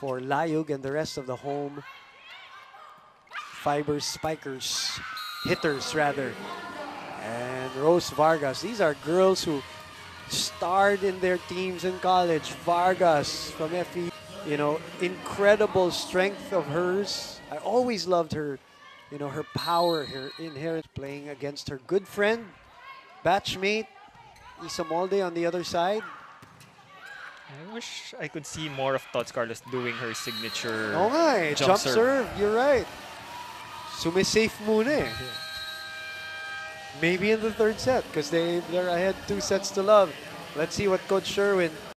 for Layug and the rest of the home fibers, spikers, hitters rather. And Rose Vargas. These are girls who starred in their teams in college. Vargas from FE, you know, incredible strength of hers. I always loved her, you know, her power, her inherent playing against her good friend, batchmate, Isa Molde on the other side. I wish I could see more of Tots Carlos doing her signature Oh my, jump serve. You're right. Sumisafe muna eh. Maybe in the third set because they're ahead 2 sets to love. Let's see what Coach Sherwin